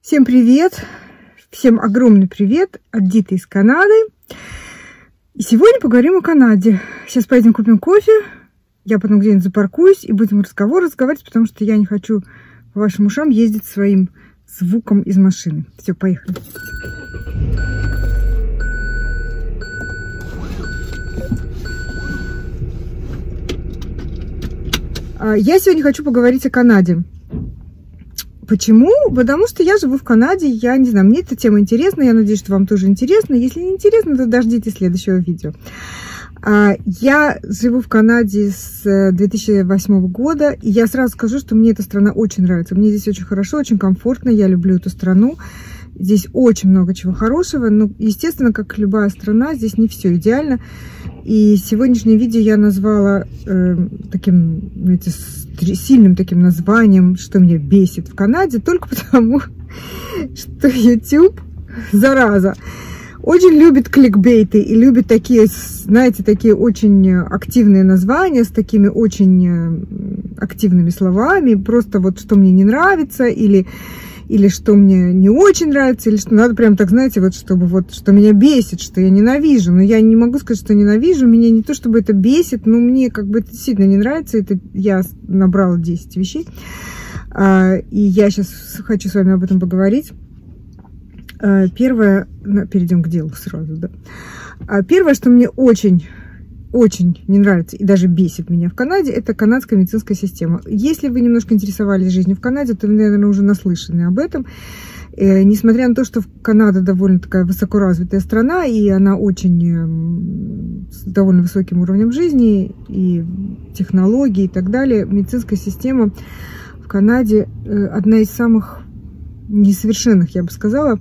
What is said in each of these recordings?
Всем привет! Всем огромный привет от Диты из Канады. И сегодня поговорим о Канаде. Сейчас поедем купим кофе, я потом где-нибудь запаркуюсь и будем разговаривать, потому что я не хочу по вашим ушам ездить своим звуком из машины. Все, поехали. Я сегодня хочу поговорить о Канаде. Почему? Потому что я живу в Канаде, я не знаю, мне эта тема интересна, я надеюсь, что вам тоже интересно. Если не интересно, то дождитесь следующего видео. Я живу в Канаде с 2008 года, и я сразу скажу, что мне эта страна очень нравится. Мне здесь очень хорошо, очень комфортно, я люблю эту страну. Здесь очень много чего хорошего, но, естественно, как любая страна, здесь не все идеально. И сегодняшнее видео я назвала таким, знаете, сильным таким названием, что меня бесит в Канаде, только потому, что YouTube, зараза, очень любит кликбейты и любит такие, знаете, такие очень активные названия с такими очень активными словами, просто вот что мне не нравится или что мне не очень нравится, или что надо прям так, знаете, вот чтобы вот, что меня бесит, что я ненавижу. Но я не могу сказать, что ненавижу, меня не то чтобы это бесит, но мне как бы это сильно не нравится. Это я набрала 10 вещей, и я сейчас хочу с вами об этом поговорить. Первое, перейдем к делу сразу, да. Первое, что мне очень не нравится и даже бесит меня в Канаде, это канадская медицинская система. Если вы немножко интересовались жизнью в Канаде, то вы, наверное, уже наслышаны об этом. Несмотря на то, что Канада довольно такая высокоразвитая страна, и она очень с довольно высоким уровнем жизни, и технологий и так далее, медицинская система в Канаде одна из самых несовершенных, я бы сказала.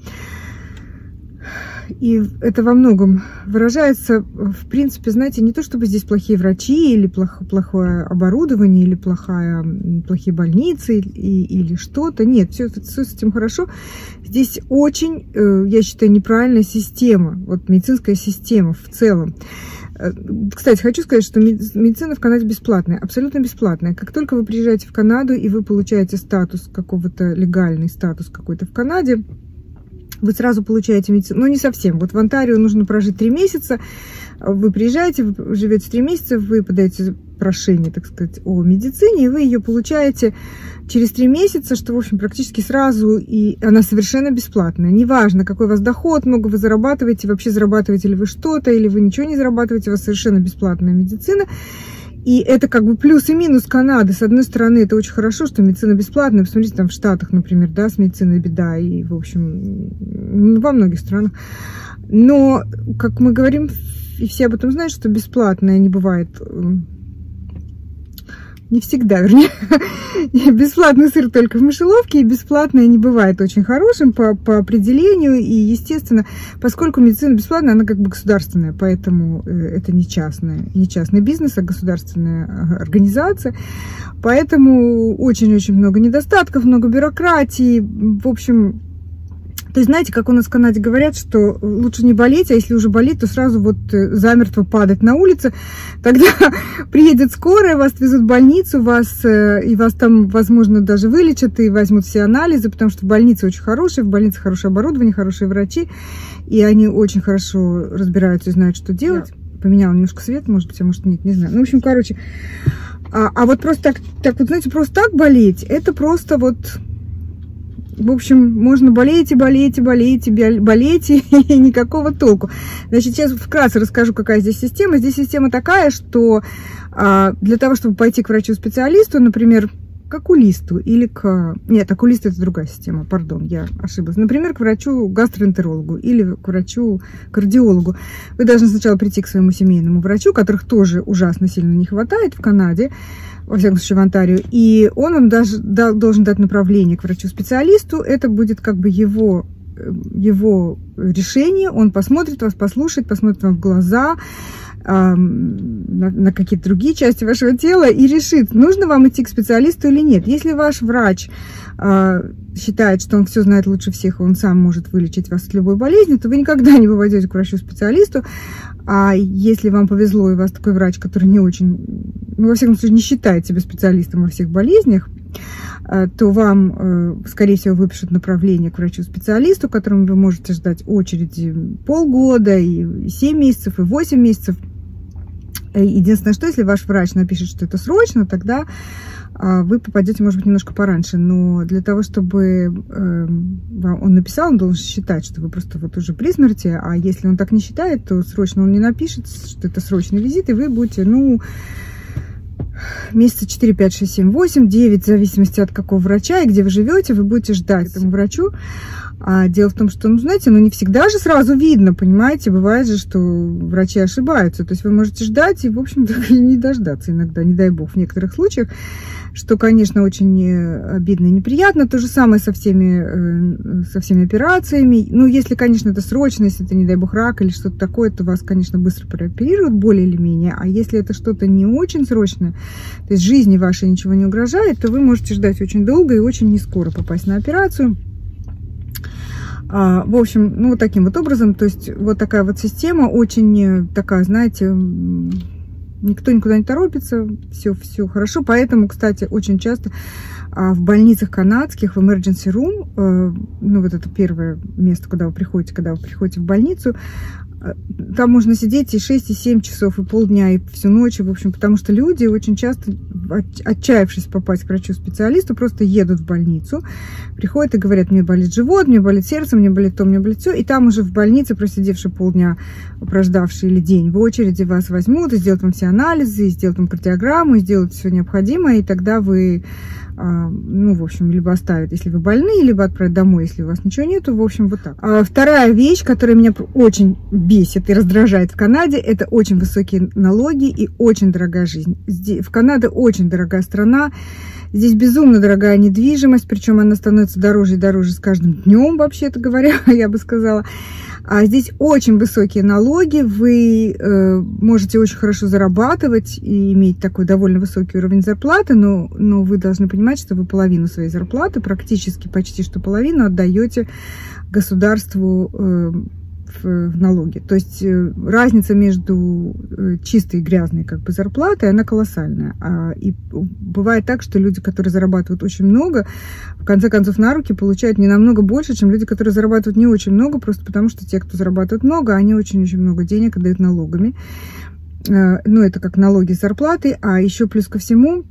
И это во многом выражается, в принципе, знаете, не то чтобы здесь плохие врачи, или плохое оборудование, или плохие больницы, или что-то. Нет, все с этим хорошо. Здесь очень, я считаю, неправильная система, вот медицинская система в целом. Кстати, хочу сказать, что медицина в Канаде бесплатная, абсолютно бесплатная. Как только вы приезжаете в Канаду, и вы получаете статус какого-то, легальный статус какой-то в Канаде, вы сразу получаете медицину, но не совсем. Вот в Онтарио нужно прожить 3 месяца, вы приезжаете, вы живете 3 месяца, вы подаете прошение, так сказать, о медицине, и вы ее получаете через 3 месяца, что, в общем, практически сразу, и она совершенно бесплатная. Неважно, какой у вас доход, много вы зарабатываете, вообще зарабатываете ли вы что-то, или вы ничего не зарабатываете, у вас совершенно бесплатная медицина. И это как бы плюс и минус Канады. С одной стороны, это очень хорошо, что медицина бесплатная. Посмотрите, там в Штатах, например, да, с медициной беда. И, в общем, во многих странах. Но, как мы говорим, и все об этом знают, что бесплатное не бывает... Не всегда, вернее. Бесплатный сыр только в мышеловке, и бесплатное не бывает очень хорошим по определению. И, естественно, поскольку медицина бесплатная, она как бы государственная, поэтому это не частный бизнес, а государственная организация. Поэтому очень-очень много недостатков, много бюрократии. В общем... То есть, знаете, как у нас в Канаде говорят, что лучше не болеть, а если уже болеть, то сразу вот замертво падать на улице. Тогда приедет скорая, вас везут в больницу, и вас там, возможно, даже вылечат и возьмут все анализы, потому что в больнице очень хорошие, в больнице хорошее оборудование, хорошие врачи, и они очень хорошо разбираются и знают, что делать. Да. Поменяла немножко свет, может быть, а может нет, не знаю. Ну, в общем, короче, а вот просто так вот, знаете, просто так болеть, это просто вот... В общем, можно болеть и никакого толку. Значит, сейчас вкратце расскажу, какая здесь система. Здесь система такая, что для того, чтобы пойти к врачу-специалисту, например, к окулисту или к... Нет, окулист — это другая система, пардон, я ошиблась. Например, к врачу-гастроэнтерологу или к врачу-кардиологу. Вы должны сначала прийти к своему семейному врачу, которых тоже ужасно сильно не хватает в Канаде, во всяком случае в Онтарио, и он вам даже должен дать направление к врачу-специалисту. Это будет как бы его решение. Он посмотрит вас, послушает, посмотрит вам в глаза, на какие-то другие части вашего тела и решит, нужно вам идти к специалисту или нет. Если ваш врач считает, что он все знает лучше всех, и он сам может вылечить вас от любой болезни, то вы никогда не попадете к врачу-специалисту. А если вам повезло, и у вас такой врач, который не очень, ну, во всяком случае, не считает себя специалистом во всех болезнях, то вам, скорее всего, выпишут направление к врачу-специалисту, которому вы можете ждать очереди полгода, и 7 месяцев, и 8 месяцев. Единственное, что если ваш врач напишет, что это срочно, тогда вы попадете, может быть, немножко пораньше. Но для того, чтобы он написал, он должен считать, что вы просто вот уже при смерти. А если он так не считает, то срочно он не напишет, что это срочный визит, и вы будете, ну, месяца 4, 5, 6, 7, 8, 9, в зависимости от какого врача и где вы живете, вы будете ждать этому врачу. А дело в том, что, ну, знаете, ну, не всегда же сразу видно, понимаете, бывает же, что врачи ошибаются. То есть вы можете ждать и, в общем-то, и не дождаться иногда, не дай бог, в некоторых случаях, что, конечно, очень обидно и неприятно. То же самое со всеми операциями. Ну, если, конечно, это срочно, если это, не дай бог, рак или что-то такое, то вас, конечно, быстро прооперируют, более или менее. А если это что-то не очень срочное, то есть жизни вашей ничего не угрожает, то вы можете ждать очень долго и очень не скоро попасть на операцию. В общем, ну, вот таким вот образом, то есть вот такая вот система, очень такая, знаете, никто никуда не торопится, все хорошо. Поэтому, кстати, очень часто в больницах канадских, в emergency room, ну, вот это первое место, куда вы приходите в больницу, там можно сидеть и 6, и 7 часов, и полдня, и всю ночь, в общем, потому что люди очень часто, отчаявшись попасть к врачу-специалисту, просто едут в больницу, приходят и говорят: мне болит живот, мне болит сердце, мне болит то, мне болит все, и там уже в больнице, просидевшие полдня, прождавшие или день в очереди, вас возьмут и сделают вам все анализы, и сделают вам кардиограмму, и сделают все необходимое, и тогда вы, ну, в общем, либо оставят, если вы больны, либо отправят домой, если у вас ничего нету, в общем, вот так. Вторая вещь, которая меня очень бесит и раздражает в Канаде, это очень высокие налоги и очень дорогая жизнь. В Канаде очень дорогая страна, здесь безумно дорогая недвижимость, причем она становится дороже и дороже с каждым днем, вообще-то говоря, я бы сказала. А здесь очень высокие налоги, вы можете очень хорошо зарабатывать и иметь такой довольно высокий уровень зарплаты, но вы должны понимать, что вы половину своей зарплаты, практически почти что половину, отдаете государству в налоги. То есть разница между чистой и грязной как бы зарплатой, она колоссальная. И бывает так, что люди, которые зарабатывают очень много, в конце концов на руки получают не намного больше, чем люди, которые зарабатывают не очень много, просто потому что те, кто зарабатывает много, они очень-очень много денег отдают налогами. Ну, это как налоги с зарплаты, а еще плюс ко всему,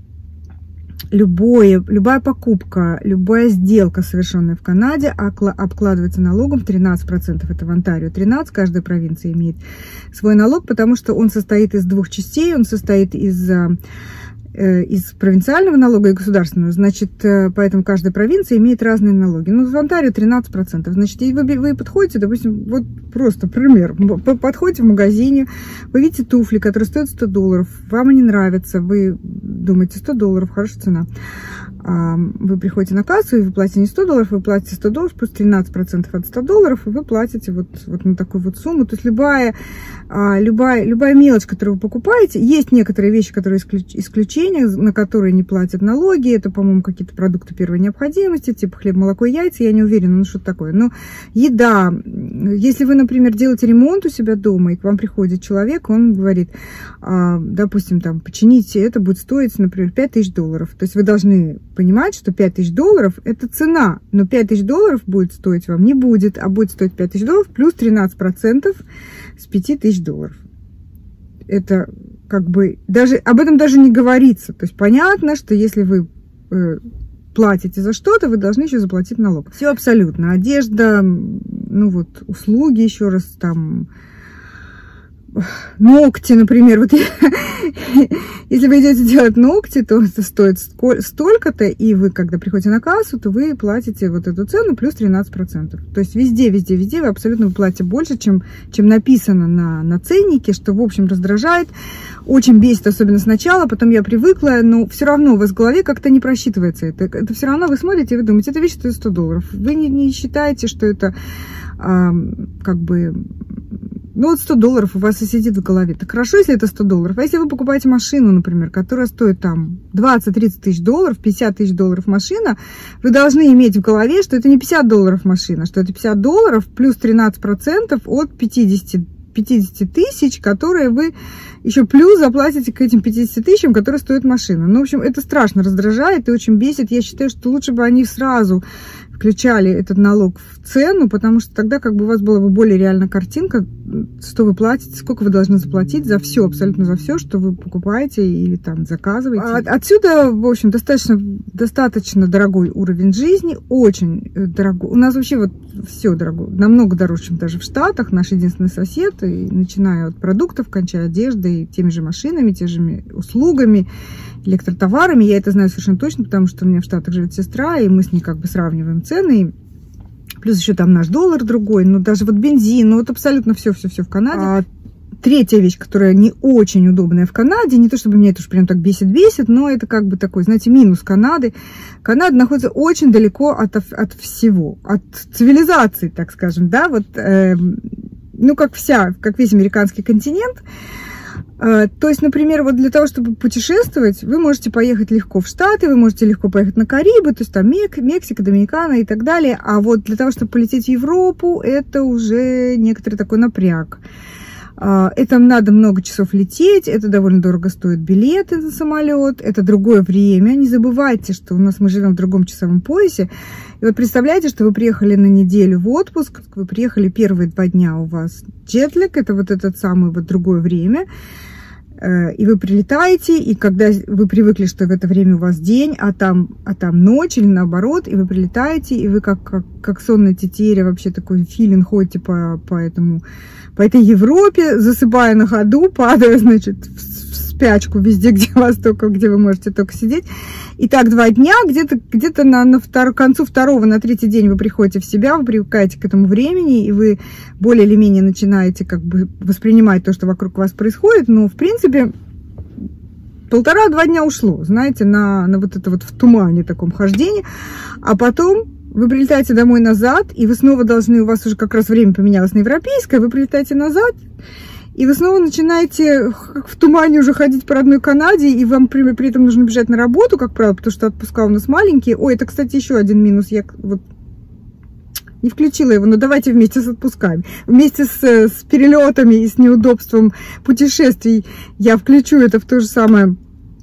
любая покупка, любая сделка, совершенная в Канаде, обкладывается налогом 13%. Это в Онтарио 13%, каждая провинция имеет свой налог, потому что он состоит из двух частей, он состоит из провинциального налога и государственного, значит, поэтому каждая провинция имеет разные налоги. Ну, в Онтарио 13%, значит, вы подходите, допустим, вот просто пример, подходите в магазине, вы видите туфли, которые стоят $100, вам они нравятся, вы думаете, $100, хорошая цена. Вы приходите на кассу, и вы платите не $100, вы платите $100 плюс 13% от $100, и вы платите вот на такую вот сумму. То есть любая мелочь, которую вы покупаете, есть некоторые вещи, которые исключения, на которые не платят налоги. Это, по-моему, какие-то продукты первой необходимости, типа хлеб, молоко, яйца, я не уверена, ну что такое. Но еда, если вы, например, делаете ремонт у себя дома, и к вам приходит человек, он говорит, допустим, там, почините, это будет стоить, например, $5000. То есть вы должны понимать, что $5000 это цена, но $5000 будет стоить вам не будет, а будет стоить $5000 плюс 13% с $5000. Это как бы даже об этом даже не говорится. То есть понятно, что если вы платите за что-то, вы должны еще заплатить налог. Все абсолютно. Одежда, ну вот услуги, еще раз там. Ногти, например, вот если вы идете делать ногти, то это стоит столько-то, и вы, когда приходите на кассу, то вы платите вот эту цену плюс 13%. То есть везде вы абсолютно платите больше, чем написано на ценнике, что, в общем, раздражает, очень бесит, особенно сначала, потом я привыкла, но все равно у вас в голове как-то не просчитывается это. Это все равно вы смотрите и вы думаете, эта вещь стоит $100. Вы не считаете, что это как бы... Ну, вот $100 у вас и сидит в голове. Так хорошо, если это $100. А если вы покупаете машину, например, которая стоит там 20-30 тысяч долларов, $50 тысяч машина, вы должны иметь в голове, что это не $50 машина, что это $50 плюс 13% от 50 50 тысяч, которые вы еще плюс заплатите к этим 50 тысячам, которые стоит машина. Ну, в общем, это страшно раздражает и очень бесит. Я считаю, что лучше бы они сразу включали этот налог в цену, потому что тогда как бы у вас была бы более реальная картинка, что вы платите, сколько вы должны заплатить за все, абсолютно за все, что вы покупаете или там заказываете. Отсюда, в общем, достаточно дорогой уровень жизни, очень дорогой. У нас вообще вот все дорого, намного дороже, чем даже в Штатах. Наш единственный сосед, и начиная от продуктов, кончая одеждой, теми же машинами, теми же услугами, электротоварами. Я это знаю совершенно точно, потому что у меня в Штатах живет сестра, и мы с ней как бы сравниваем цены. Плюс еще там наш доллар другой, ну даже вот бензин, ну вот абсолютно все в Канаде. Третья вещь, которая не очень удобная в Канаде, не то чтобы меня это уж прям так бесит, но это как бы такой, знаете, минус Канады. Канада находится очень далеко от всего, от цивилизации, так скажем, да, вот, ну как весь американский континент. То есть, например, вот для того, чтобы путешествовать, вы можете поехать легко в Штаты, вы можете легко поехать на Карибы, то есть там Мексика, Доминикана и так далее. А вот для того, чтобы полететь в Европу, это уже некоторый такой напряг. Это надо много часов лететь, это довольно дорого стоит билеты на самолет, это другое время. Не забывайте, что мы живем в другом часовом поясе. И вот представляете, что вы приехали на неделю в отпуск, вы приехали первые 2 дня, у вас джетлаг, это вот этот самый вот другое время. И вы прилетаете, и когда вы привыкли, что в это время у вас день, а там ночь или наоборот, и вы прилетаете, и вы как сонная тетеря, вообще такой филин ходите по этой Европе, засыпая на ходу, падая, значит, в спячку везде, где вы можете только сидеть. И так 2 дня, где-то к концу 2-го, на 3-й день вы приходите в себя, вы привыкаете к этому времени, и вы более или менее начинаете как бы воспринимать то, что вокруг вас происходит. Но, в принципе, 1,5-2 дня ушло, знаете, на вот это вот в тумане таком хождении. А потом вы прилетаете домой назад, и вы снова должны, у вас уже как раз время поменялось на европейское, вы прилетаете назад, и вы снова начинаете как в тумане уже ходить по родной Канаде, и вам при этом нужно бежать на работу, как правило, потому что отпуска у нас маленькие. Ой, это, кстати, еще один минус. Я вот не включила его, но давайте вместе с отпусками. Вместе с перелетами и с неудобством путешествий я включу это в тот же самый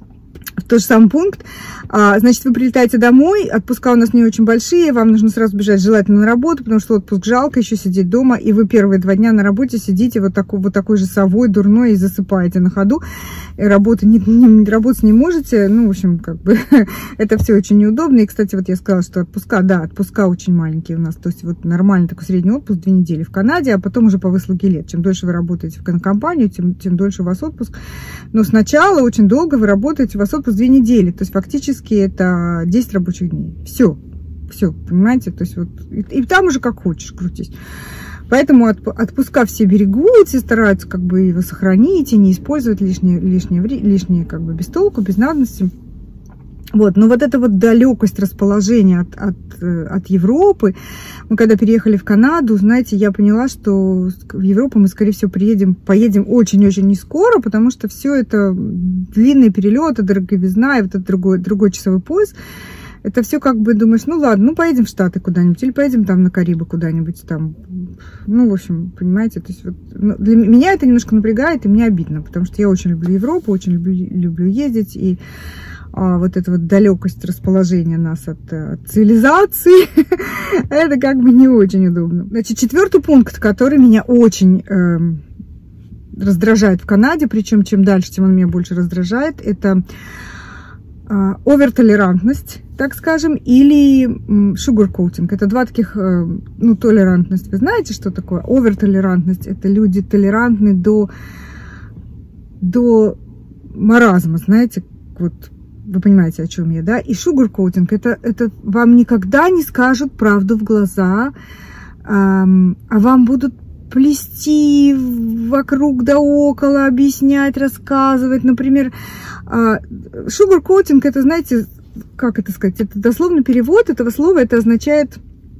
пункт. Значит, вы прилетаете домой, отпуска у нас не очень большие, вам нужно сразу бежать желательно на работу, потому что отпуск жалко, еще сидеть дома, и вы первые 2 дня на работе сидите вот такой же совой, дурной, и засыпаете на ходу, и работать не можете, ну, в общем, как бы, это все очень неудобно. И, кстати, вот я сказала, что отпуска очень маленькие у нас, то есть вот нормальный такой средний отпуск 2 недели в Канаде, а потом уже по выслуге лет. Чем дольше вы работаете в компанию, тем дольше у вас отпуск. Но сначала очень долго вы работаете, у вас отпуск 2 недели, то есть фактически это 10 рабочих дней. Все, понимаете? То есть вот и там уже как хочешь крутись. Поэтому отпуска все берегут, все стараются как бы его сохранить и не использовать лишнее как бы без толку, без надобности. Вот, но вот эта вот далекость расположения от Европы, мы когда переехали в Канаду, знаете, я поняла, что в Европу мы, скорее всего, поедем очень-очень не скоро, потому что все это длинные перелеты, дороговизна и вот этот другой часовой пояс, это все как бы думаешь, ну ладно, ну поедем в Штаты куда-нибудь, или поедем там на Карибы куда-нибудь там, ну, в общем, понимаете, то есть вот, ну, для меня это немножко напрягает, и мне обидно, потому что я очень люблю Европу, очень люблю ездить, и вот эта вот далекость расположения нас от цивилизации, это как бы не очень удобно. Значит, 4-й пункт, который меня очень раздражает в Канаде, причем чем дальше, тем он меня больше раздражает, это овертолерантность, так скажем, или sugarcoating. Это 2 таких, ну, толерантность. Вы знаете, что такое? Овертолерантность — это люди толерантны до маразма, знаете, вот. Вы понимаете, о чем я, да? И sugarcoating это вам никогда не скажут правду в глаза, а вам будут плести вокруг да около, объяснять, рассказывать. Например, sugarcoating, это, знаете, как это сказать, это дословный перевод этого слова, это означает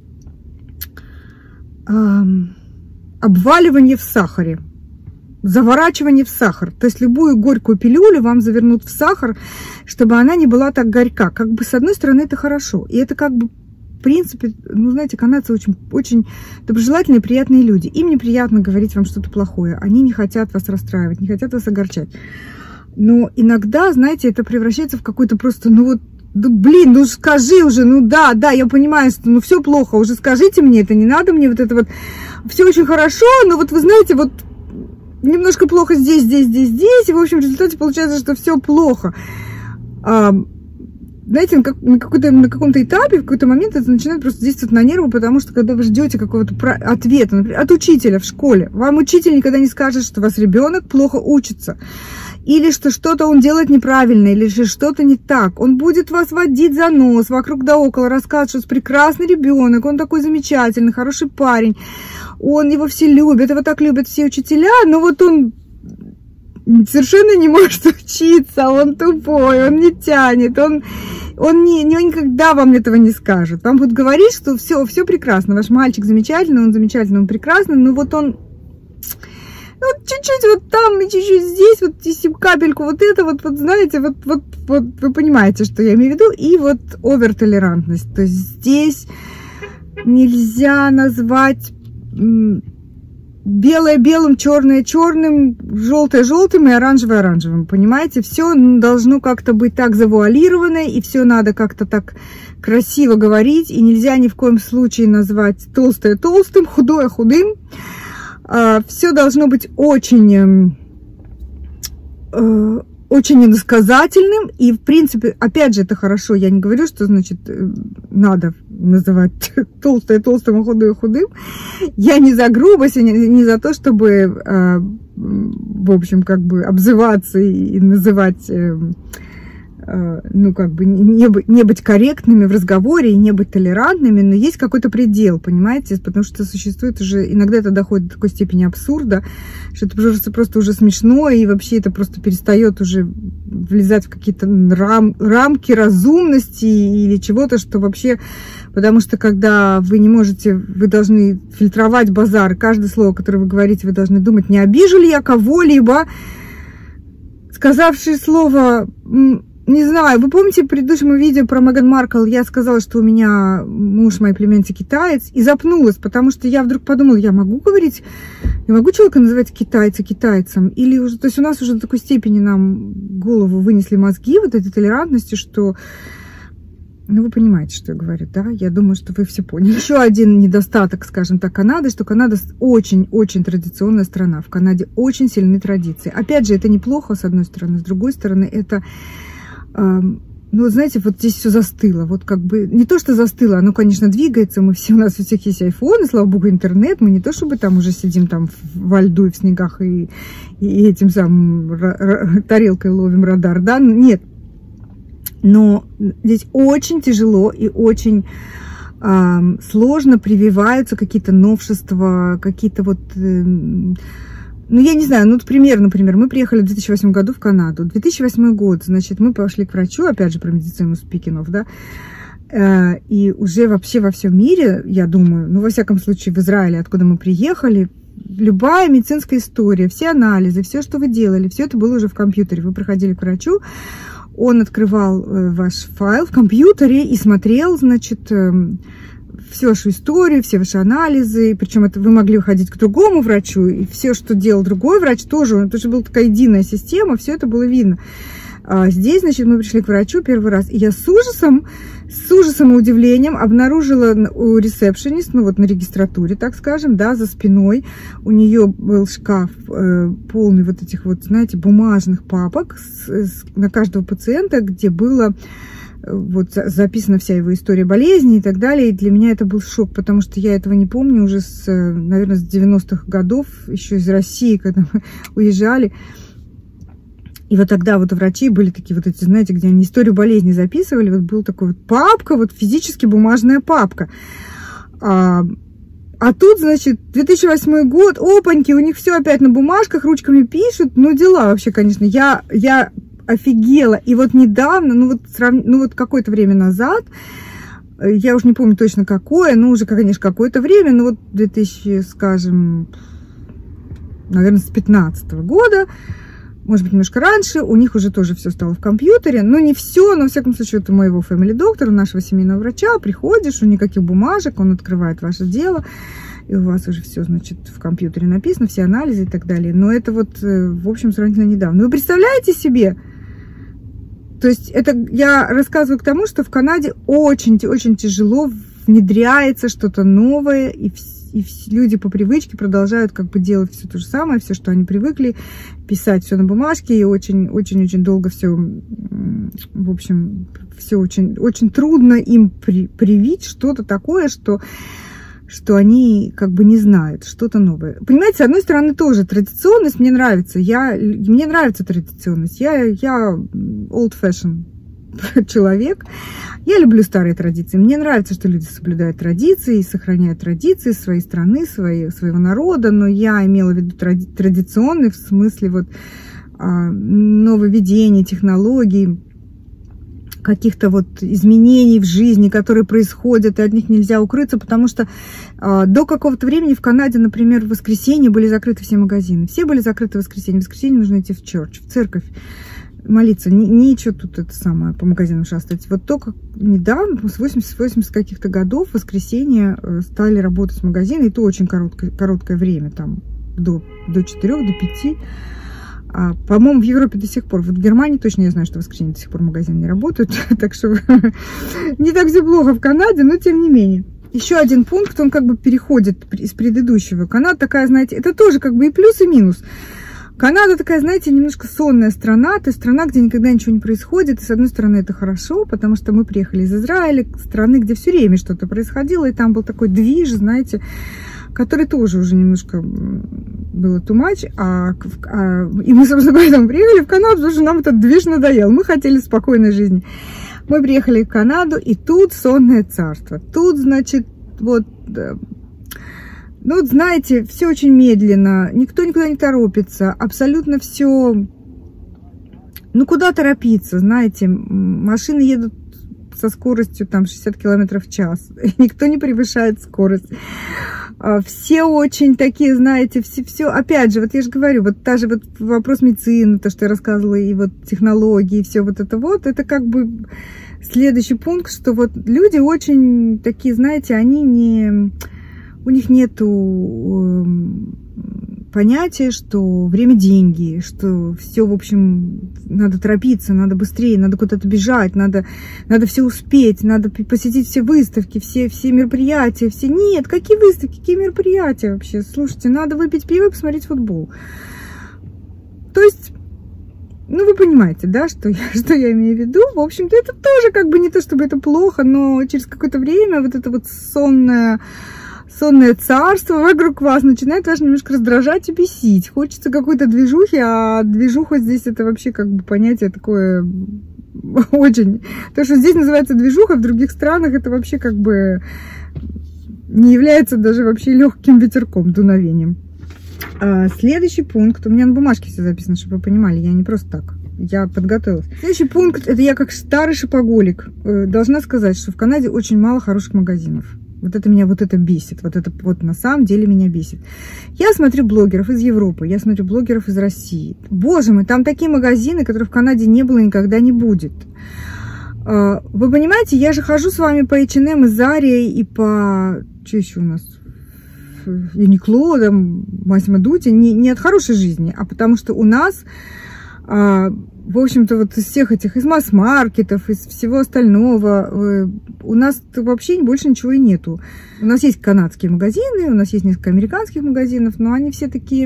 обваливание в сахаре. Заворачивание в сахар. То есть любую горькую пилюлю вам завернут в сахар, чтобы она не была так горька. Как бы с одной стороны это хорошо. И это как бы принципе, ну, знаете, канадцы очень, очень доброжелательные, приятные люди. Им неприятно говорить вам что-то плохое. Они не хотят вас расстраивать, не хотят вас огорчать. Но иногда, знаете, это превращается в какой-то просто, ну вот, да, блин, ну скажи уже, ну да, я понимаю, что ну все плохо, уже скажите мне это, не надо мне вот это вот, все очень хорошо, но вот вы знаете, вот немножко плохо здесь, и в общем в результате получается, что все плохо. Знаете, на каком-то этапе, в какой-то момент это начинает просто действовать на нервы, потому что когда вы ждете какого-то ответа, например, от учителя в школе, вам учитель никогда не скажет, что у вас ребенок плохо учится, или что что-то он делает неправильно, или что что-то не так. Он будет вас водить за нос, вокруг да около, рассказывать, что прекрасный ребенок, он такой замечательный, хороший парень, он его все любят, его так любят все учителя, но вот он совершенно не может учиться, он тупой, он не тянет, он никогда вам этого не скажет. Вам будут говорить, что все прекрасно, ваш мальчик замечательный, он прекрасный, но вот он вот чуть-чуть вот там и чуть-чуть здесь, вот здесь капельку, вот это вот знаете, вот вы понимаете, что я имею в виду, и вот овертолерантность. То есть здесь нельзя назвать белое белым, черное черным, желтое желтым и оранжевое оранжевым. Понимаете, все должно как-то быть так завуалировано, и все надо как-то так красиво говорить, и нельзя ни в коем случае назвать толстое толстым, худое худым. Все должно быть очень иносказательным, и, в принципе, опять же, это хорошо. Я не говорю, что, значит, надо называть толстое толстым, а худое худым. Я не за грубость, не за то, чтобы, в общем, как бы обзываться и называть, ну, как бы, не быть корректными в разговоре и не быть толерантными, но есть какой-то предел, понимаете, потому что существует уже, иногда это доходит до такой степени абсурда, что это просто уже смешно, и вообще это просто перестает уже влезать в какие-то рамки разумности или чего-то, что вообще, потому что когда вы не можете, вы должны фильтровать базар, каждое слово, которое вы говорите, вы должны думать, не обижу ли я кого-либо, сказавшие слово... Не знаю, вы помните в предыдущем видео про Меган Маркл, я сказала, что у меня муж моей племянницы китаец, и запнулась, потому что я вдруг подумала, я могу человека называть китайцем, или уже, то есть у нас уже до такой степени нам голову вынесли мозги вот этой толерантности, что, ну вы понимаете, что я говорю, да, я думаю, что вы все поняли. Еще один недостаток, скажем так, Канады, что Канада очень-очень традиционная страна, в Канаде очень сильны традиции. Опять же, это неплохо, с одной стороны, с другой стороны, это... Ну, знаете, вот здесь все застыло, вот как бы, не то, что застыло, оно, конечно, двигается, у нас у всех есть айфоны, слава богу, интернет, мы не то, чтобы там уже сидим там во льду и в снегах и этим самым тарелкой ловим радар, да, нет, но здесь очень тяжело и очень сложно прививаются какие-то новшества, какие-то вот... Ну, я не знаю, ну, например, мы приехали в 2008 году в Канаду. 2008 год, значит, мы пошли к врачу, опять же, про медицину спикинов, да, и уже вообще во всем мире, я думаю, ну, во всяком случае, в Израиле, откуда мы приехали, любая медицинская история, все анализы, все, что вы делали, все это было уже в компьютере. Вы приходили к врачу, он открывал ваш файл в компьютере и смотрел, значит, всю вашу историю, все ваши анализы, причем это вы могли уходить к другому врачу, и все, что делал другой врач, тоже была такая единая система, все это было видно. А здесь, значит, мы пришли к врачу первый раз, и я с ужасом и удивлением обнаружила у ресепшенист, ну вот на регистратуре, так скажем, да, за спиной у нее был шкаф полный вот этих вот, знаете, бумажных папок на каждого пациента, где было вот записана вся его история болезни и так далее. И для меня это был шок, потому что я этого не помню уже наверное, с 90-х годов, еще из России, когда мы уезжали. И вот тогда вот у врачей были такие вот эти, знаете, где они историю болезни записывали, вот был такой вот папка, вот физически бумажная папка. А тут, значит, 2008 год, опаньки, у них все опять на бумажках, ручками пишут, ну дела вообще, конечно, я офигела. И вот недавно, ну вот какое-то время назад, я уже не помню точно какое, но уже, конечно, какое-то время, ну вот 2000, скажем, наверное, с 15-го года, может быть, немножко раньше, у них уже тоже все стало в компьютере, но не все, но, во всяком случае, вот у моего family доктора, у нашего семейного врача, приходишь, у никаких бумажек, он открывает ваше дело, и у вас уже все, значит, в компьютере написано, все анализы и так далее. Но это вот, в общем, сравнительно недавно. Вы представляете себе? То есть это я рассказываю к тому, что в Канаде очень-очень тяжело внедряется что-то новое, и люди по привычке продолжают как бы делать все то же самое, все, что они привыкли, писать все на бумажке, и очень-очень долго все, в общем, все очень трудно им привить что-то такое, что они как бы не знают, что-то новое. Понимаете, с одной стороны, тоже традиционность мне нравится. Мне нравится традиционность. Я old-fashioned человек. Я люблю старые традиции. Мне нравится, что люди соблюдают традиции и сохраняют традиции своей страны, своего народа. Но я имела в виду традиционный в смысле вот нововведений, технологий, каких-то вот изменений в жизни, которые происходят, и от них нельзя укрыться, потому что до какого-то времени в Канаде, например, в воскресенье были закрыты все магазины. Все были закрыты в воскресенье. В воскресенье нужно идти в церковь, молиться. Ничего тут это самое по магазинам шастать. Вот только недавно, с 80 каких-то годов, в воскресенье стали работать магазины, и то очень короткое время, там до 4, до 5. По-моему, в Европе до сих пор. Вот в Германии точно я знаю, что в воскресенье до сих пор магазины не работают. Так что не так все плохо в Канаде, но тем не менее. Еще один пункт, он как бы переходит из предыдущего. Канада такая, знаете, это тоже как бы и плюс, и минус. Канада такая, знаете, немножко сонная страна. То есть страна, где никогда ничего не происходит. И с одной стороны это хорошо, потому что мы приехали из Израиля, страны, где все время что-то происходило. И там был такой движ, знаете, который тоже уже немножко было too much, и мы, собственно, поэтому приехали в Канаду, потому что нам этот движ надоел. Мы хотели спокойной жизни. Мы приехали в Канаду, и тут сонное царство. Тут, значит, вот, ну, вот, знаете, все очень медленно, никто никуда не торопится, абсолютно все, ну, куда торопиться, знаете, машины едут со скоростью там 60 км в час, никто не превышает скорость. Все очень такие, знаете, все, опять же, вот я же говорю, вот та же вот вопрос медицины, то, что я рассказывала, и вот технологии, все вот, это как бы следующий пункт, что вот люди очень такие, знаете, у них нету понятия, что время деньги, что все, в общем, надо торопиться, надо быстрее, надо куда-то бежать, надо все успеть, надо посетить все выставки, все мероприятия, все. Нет, какие выставки, какие мероприятия вообще? Слушайте, надо выпить пиво и посмотреть футбол. То есть, ну, вы понимаете, да, что я имею в виду. В общем-то, это тоже как бы не то, чтобы это плохо, но через какое-то время вот это вот сонное царство вокруг вас начинает вас немножко раздражать и бесить. Хочется какой-то движухи, а движуха здесь это вообще как бы понятие такое очень... То, что здесь называется движуха, в других странах это вообще как бы не является даже вообще легким ветерком, дуновением. Следующий пункт, у меня на бумажке все записано, чтобы вы понимали, я не просто так, я подготовилась. Следующий пункт, это я как старый шопоголик должна сказать, что в Канаде очень мало хороших магазинов. Вот это меня бесит, вот это вот на самом деле меня бесит. Я смотрю блогеров из Европы, я смотрю блогеров из России. Боже мой, там такие магазины, которых в Канаде не было и никогда не будет. Вы понимаете, я же хожу с вами по H&M и Заре и по... Что еще у нас? Юникло, там, Массимо Дутти. Не от хорошей жизни, а потому что у нас... В общем-то, вот из всех этих, из масс-маркетов, из всего остального, у нас вообще больше ничего и нету. У нас есть канадские магазины, у нас есть несколько американских магазинов, но они все такие...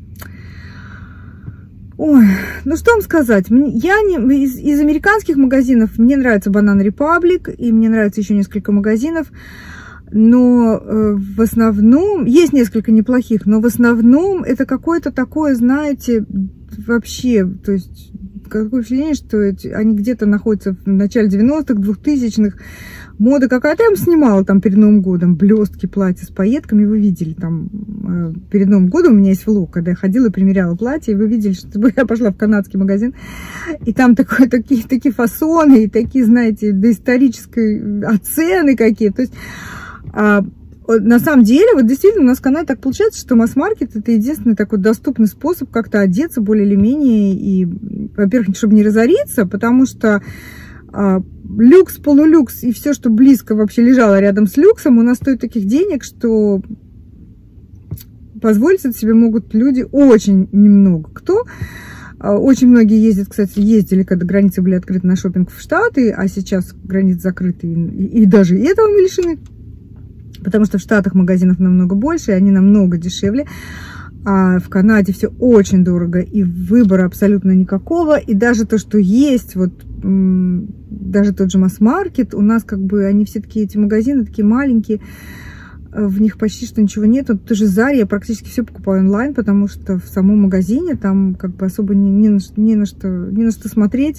Ой, ну что вам сказать, из американских магазинов мне нравится Banana Republic, и мне нравится еще несколько магазинов, но в основном, есть несколько неплохих, но в основном это какое-то такое, знаете, вообще, то есть... Какое впечатление, что они где-то находятся в начале 90-х, 2000-х. Мода какая-то, я им снимала там перед Новым годом. Блестки, платья с пайетками. Вы видели там перед Новым годом у меня есть влог, когда я ходила и примеряла платье. И вы видели, что я пошла в канадский магазин. И там такие фасоны, и такие, знаете, доисторические оцены какие. То есть на самом деле, вот действительно у нас в Канаде так получается, что масс-маркет это единственный такой доступный способ как-то одеться более или менее, и, во-первых, чтобы не разориться, потому что люкс, полулюкс и все, что близко вообще лежало рядом с люксом, у нас стоит таких денег, что позволить это себе могут люди очень немного кто. Очень многие ездят, кстати, ездили, когда границы были открыты на шопинг в Штаты, а сейчас границы закрыты, и даже этого мы лишены, потому что в Штатах магазинов намного больше, и они намного дешевле. А в Канаде все очень дорого, и выбора абсолютно никакого. И даже то, что есть, вот даже тот же масс-маркет, у нас как бы они все такие, эти магазины такие маленькие, в них почти что ничего нет. Вот тоже Заре я практически все покупаю онлайн, потому что в самом магазине там как бы особо не на что смотреть.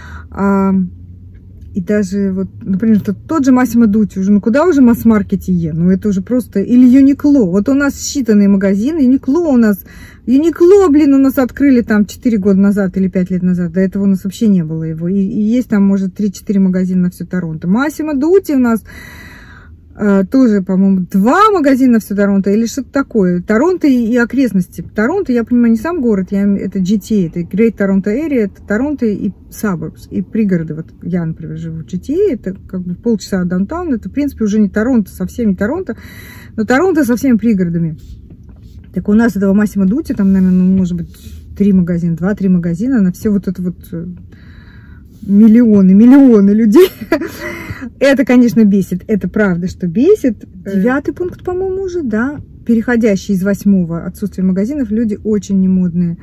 И даже вот, например, тот же Massimo Dutti, уже, ну куда уже масс-маркете е? Ну это уже просто, или Uniqlo. Вот у нас считанные магазины, Uniqlo, блин, у нас открыли там 4 года назад или 5 лет назад. До этого у нас вообще не было его. И есть там, может, 3-4 магазина на всю Торонто. Massimo Dutti у нас тоже, по-моему, 2 магазина в всю Торонто или что-то такое. Торонто и окрестности. Торонто, я понимаю, не сам город, это GTA, это Great Toronto Area, это Торонто и suburbs, и пригороды. Вот я, например, живу в GTA, это как бы полчаса от даунтауна, это, в принципе, уже не Торонто, совсем не Торонто, но Торонто со всеми пригородами. Так у нас этого Massimo Dutti, там, наверное, ну, может быть, 2-3 магазина на все вот это вот миллионы людей. Это, конечно, бесит. Это правда, что бесит. 9-й пункт, по-моему, уже, да. Переходящий из 8-го, отсутствие магазинов, люди очень немодные.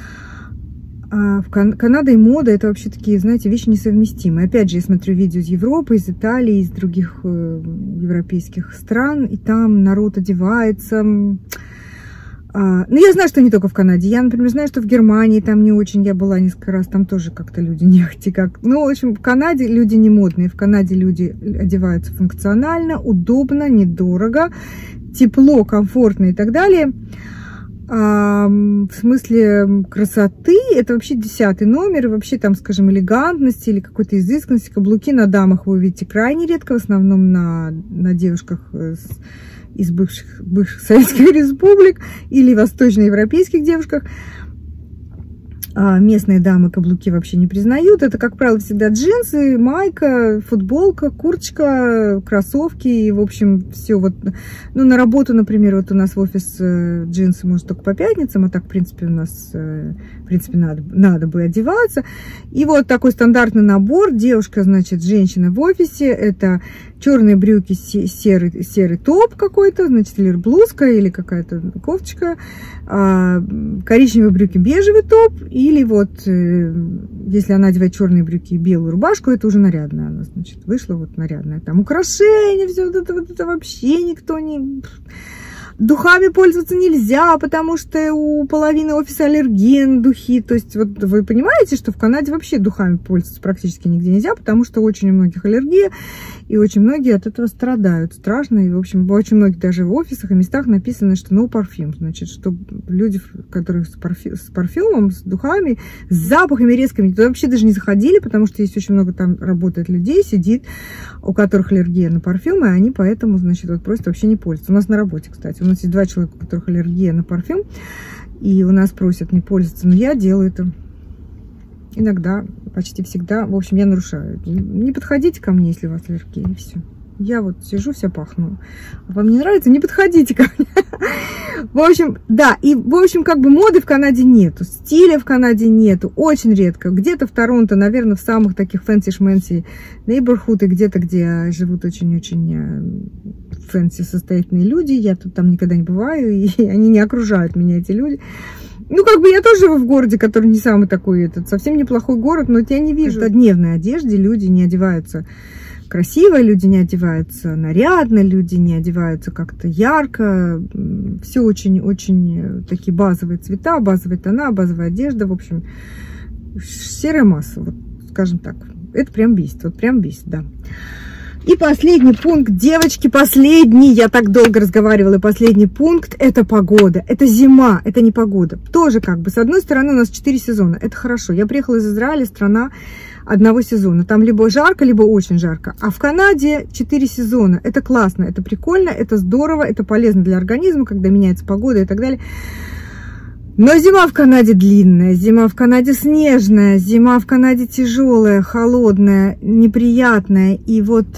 Канада и мода это вообще такие, знаете, вещи несовместимые. Опять же, я смотрю видео из Европы, из Италии, из других европейских стран, и там народ одевается. Ну, я знаю, что не только в Канаде. Я, например, знаю, что в Германии там не очень. Я была несколько раз, там тоже как-то люди нехотя как. Ну, в общем, в Канаде люди не модные. В Канаде люди одеваются функционально, удобно, недорого, тепло, комфортно и так далее. В смысле красоты это вообще 10-й номер. И вообще там, скажем, элегантности или какой-то изысканности. Каблуки на дамах вы увидите крайне редко. В основном на девушках из бывших советских республик или восточноевропейских девушках. Местные дамы каблуки вообще не признают. Это, как правило, всегда джинсы, майка, футболка, курточка, кроссовки. И, в общем, все вот. Ну, на работу, например, вот у нас в офис джинсы может только по пятницам, а так, в принципе, у нас, в принципе, надо бы одеваться. И вот такой стандартный набор. Девушка, значит, женщина в офисе. Это черные брюки, серый топ какой-то, значит, или блузка, или какая-то кофточка. Коричневые брюки, бежевый топ. Или вот, если она одевает черные брюки и белую рубашку, это уже нарядная. Она, значит, вышла вот нарядная. Там украшения, все вот это вообще никто не... Духами пользоваться нельзя, потому что у половины офиса аллерген духи. То есть, вот вы понимаете, что в Канаде вообще духами пользоваться практически нигде нельзя, потому что очень у многих аллергия, и очень многие от этого страдают. Страшно. И, в общем, очень многих даже в офисах и местах написано, что no парфюм. Значит, что люди, которые с парфюмом, с духами, с запахами резкими, туда вообще даже не заходили, потому что есть очень много там работает людей, сидит, у которых аллергия на парфюмы, и они поэтому, значит, вот просят вообще не пользоваться. У нас на работе, кстати, у нас есть 2 человека, у которых аллергия на парфюм, и у нас просят не пользоваться, но я делаю это иногда, почти всегда. В общем, я нарушаю. Не подходите ко мне, если у вас аллергия, и все. Я вот сижу, вся пахну. А вам не нравится? Не подходите ко мне. В общем, да, и, в общем, как бы моды в Канаде нету, стиля в Канаде нету, очень редко. Где-то в Торонто, наверное, в самых таких фэнси-шмэнси нейборхуды, где-то, где живут очень-очень фэнси состоятельные люди. Я тут там никогда не бываю, и они не окружают меня, эти люди. Ну, как бы я тоже живу в городе, который не самый такой, совсем неплохой город, но я не вижу. В одневной одежде люди не одеваются красиво, люди не одеваются нарядно, люди не одеваются как-то ярко. Все очень-очень такие базовые цвета, базовые тона, базовая одежда. В общем, серая масса, вот, скажем так. Это прям бесит, вот прям бесит, да. И последний пункт, девочки, последний, я так долго разговаривала, и последний пункт, это погода, это зима, это не погода. Тоже как бы, с одной стороны, у нас 4 сезона, это хорошо. Я приехала из Израиля, страна одного сезона. Там либо жарко, либо очень жарко. А в Канаде 4 сезона. Это классно, это прикольно, это здорово, это полезно для организма, когда меняется погода и так далее. Но зима в Канаде длинная, зима в Канаде снежная, зима в Канаде тяжелая, холодная, неприятная. И вот,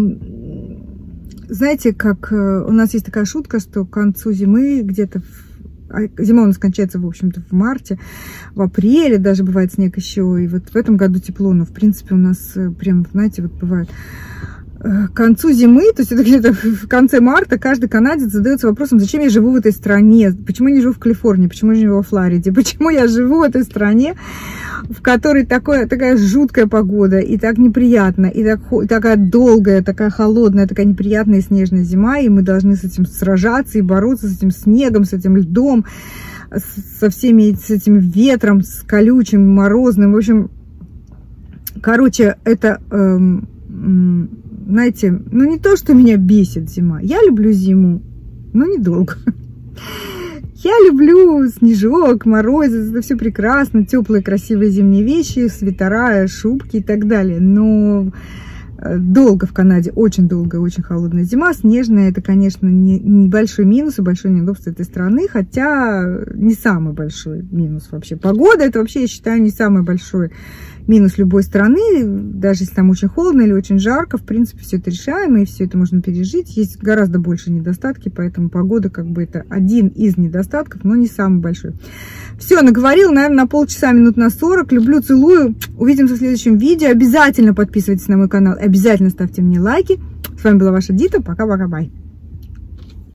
знаете, как у нас есть такая шутка, что к концу зимы, где-то, зима у нас кончается, в общем-то, в марте, в апреле даже бывает снег еще. И вот в этом году тепло, но, в принципе, у нас прям, знаете, вот бывает... К концу зимы, то есть это где-то в конце марта, каждый канадец задается вопросом, зачем я живу в этой стране, почему я не живу в Калифорнии, почему я живу во Флориде, почему я живу в этой стране, в которой такая жуткая погода, и так неприятно, и такая долгая, такая холодная, такая неприятная снежная зима, и мы должны с этим сражаться и бороться с этим снегом, с этим льдом, с этим ветром, с колючим, морозным, в общем, короче, это... знаете, ну не то, что меня бесит зима. Я люблю зиму, но недолго. Я люблю снежок, мороз, это все прекрасно, теплые, красивые зимние вещи, свитера, шубки и так далее. Но долго в Канаде, очень долгая, очень холодная зима, снежная. Это, конечно, небольшой минус и большое неудобство этой страны, хотя не самый большой минус вообще. Погода, это вообще, я считаю, не самый большой минус любой страны, даже если там очень холодно или очень жарко, в принципе, все это решаемо, и все это можно пережить. Есть гораздо больше недостатки, поэтому погода как бы это один из недостатков, но не самый большой. Все, наговорила, наверное, на полчаса, минут на 40. Люблю, целую. Увидимся в следующем видео. Обязательно подписывайтесь на мой канал, обязательно ставьте мне лайки. С вами была ваша Дита. Пока-пока-бай.